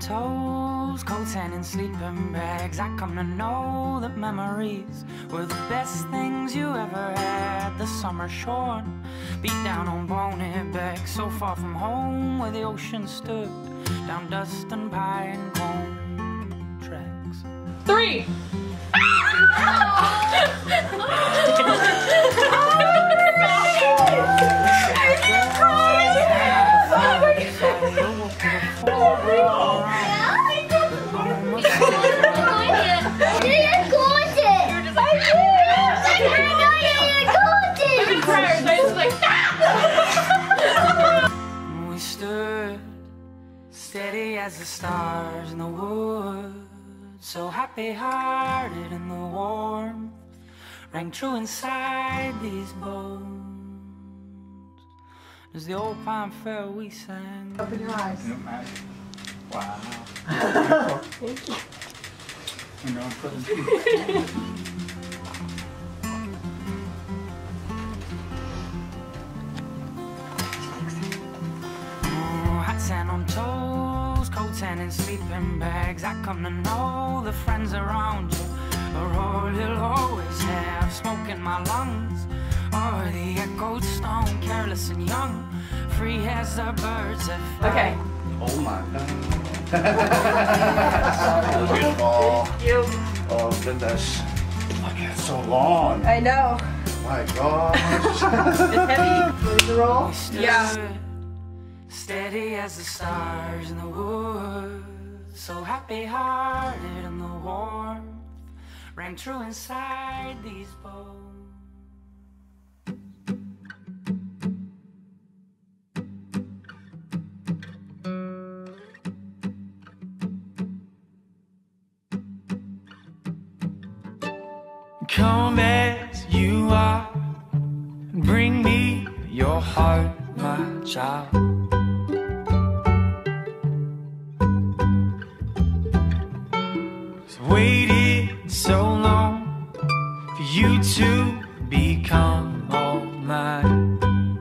toes, coats and in sleeping bags. I come to know that memories were the best things you ever had. The summer shorn, beat down on bony back, so far from home where the ocean stood, down dust and pine cone tracks. 3. We stood steady as the stars in the woods, so happy-hearted in the warmth rang true inside these bones. As the old pine fell, we sang. Open your eyes. Wow. Thank you. You know, for the hot sand on toes, coats and in sleeping bags. I come to know the friends around you are all you'll always have. Smoke in my lungs, or the echoed stone, careless and young, free as the birds that fly. Okay. Oh my god. Beautiful. Thank you. Oh goodness. Look, it's so long. I know. My gosh. It's heavy. Ready to roll? Yeah. Steady as the stars in the woods, so happy-hearted in the warmth rang true inside these bones. Come as you are, bring me your heart, my child. Waited so long for you to become all mine.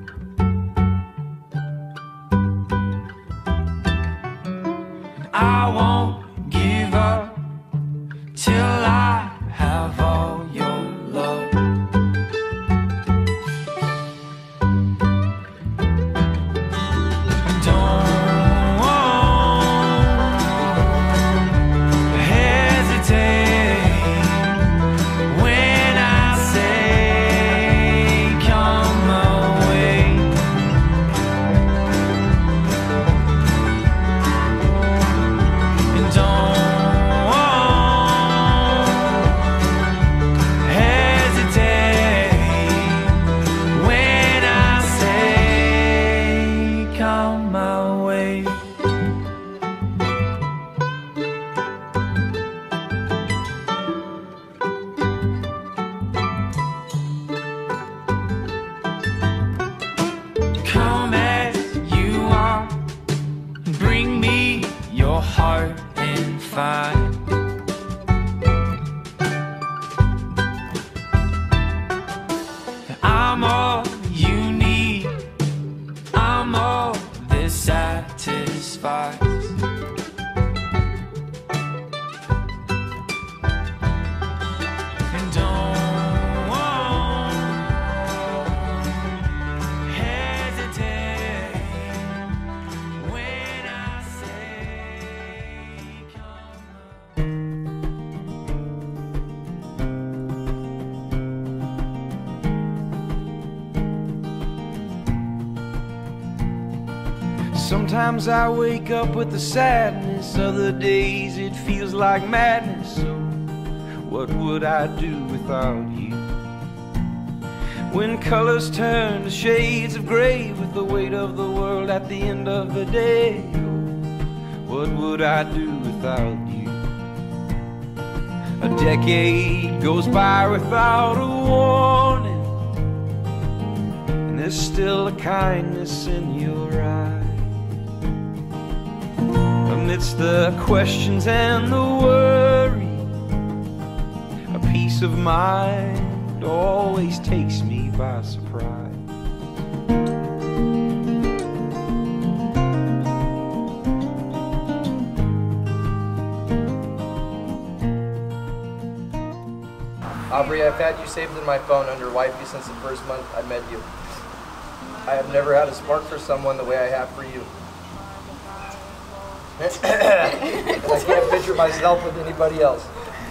And I won't give up till I have all your love. Heart and find I'm all you need, I'm all that satisfies. And don't hesitate when I say sometimes I wake up with the sadness, other days it feels like madness. So what would I do without you? When colors turn to shades of gray, with the weight of the world at the end of the day, what would I do without you? A decade goes by without a warning, and there's still a kindness in your eyes. Amidst the questions and the worry, a peace of mind always takes me by surprise. Aubrey, I've had you saved in my phone under wifey since the first month I met you. I have never had a spark for someone the way I have for you. And I can't picture myself with anybody else.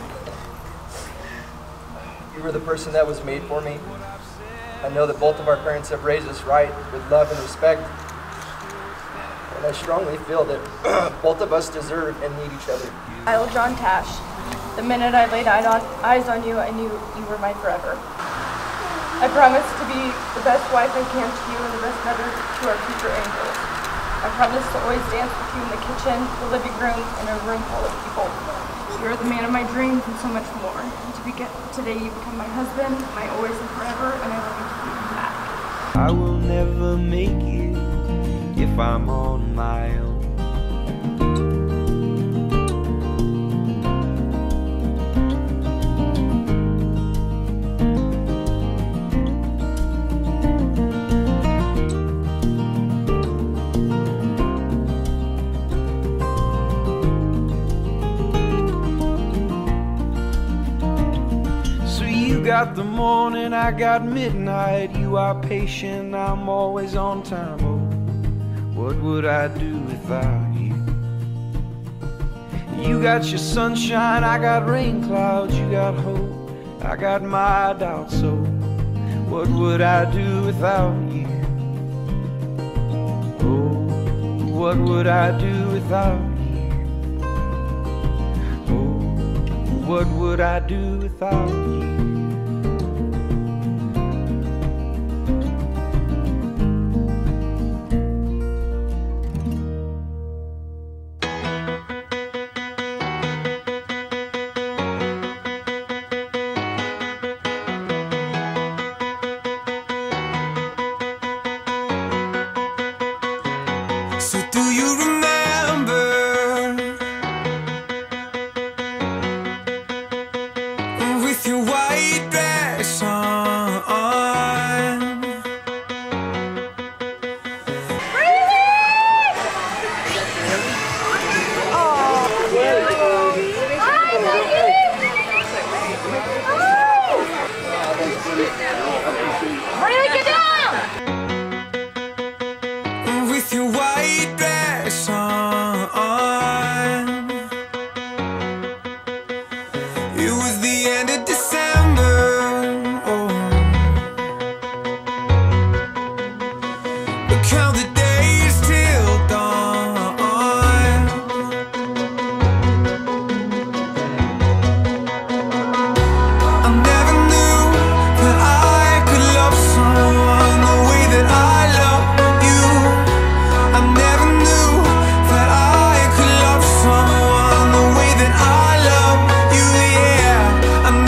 You were the person that was made for me. I know that both of our parents have raised us right with love and respect. And I strongly feel that both of us deserve and need each other. I love John Tash. The minute I laid eyes on you, I knew you were my forever. I promise to be the best wife I can to you and the best mother to our future angels. I promise to always dance with you in the kitchen, the living room, and a room full of people. You are the man of my dreams and so much more. And today you become my husband, my always and forever, and I love you to keep you back. I will never make it if I'm on my own. You got the morning, I got midnight. You are patient, I'm always on time. Oh, what would I do without you? You got your sunshine, I got rain clouds. You got hope, I got my doubts. So what would I do without you? Oh, what would I do without you? Oh, what would I do without you? So do you remember with your white dress on? Get down! With your white dress on. It was the end of December. Oh. But count the days till dawn. I never knew that I could love someone the way that I love you. I never knew that I could love someone the way that I love you, yeah. I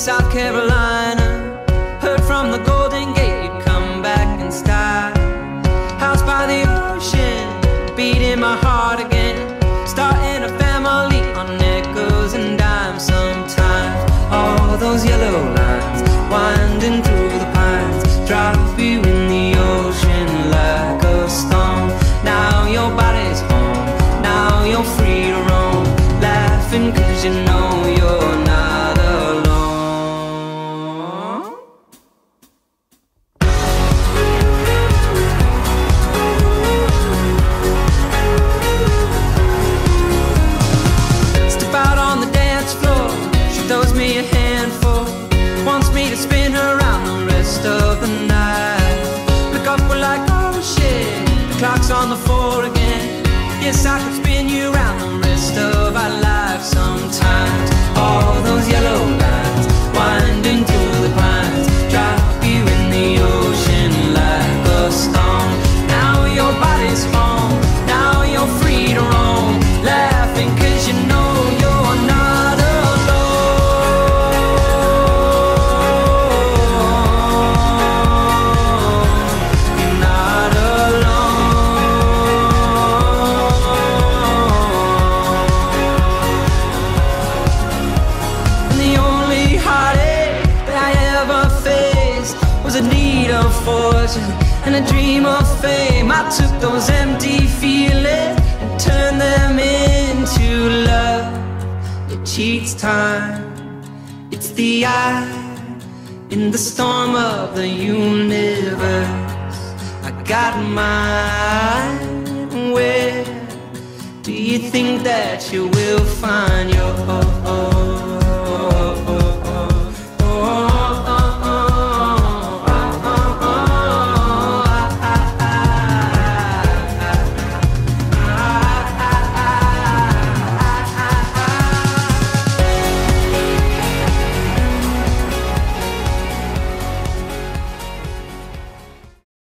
South Carolina. Heard from the Golden Gate you'd come back in style. House by the ocean, beating my heart again. Starting a family on nickels and dimes sometimes. All those yellow lines winding through the pines drop you in the ocean like a stone. Now your body's home, now you're free to roam, laughing 'cause you know you're not alone. Step out on the dance floor, she throws me a handful, wants me to spin her around the rest of the night. Look up, we're like, oh shit, the clock's on the floor again. Yes, I could spin you around the rest of our lives sometimes. All those yellow lines winding through the pines drop you in the ocean like a stone. Now your body's home, now you're free to roam, laughing 'cause you know you're not fortune and a dream of fame. I took those empty feelings and turned them into love. It each time it's the eye in the storm of the universe. I got mine. Where do you think that you will find your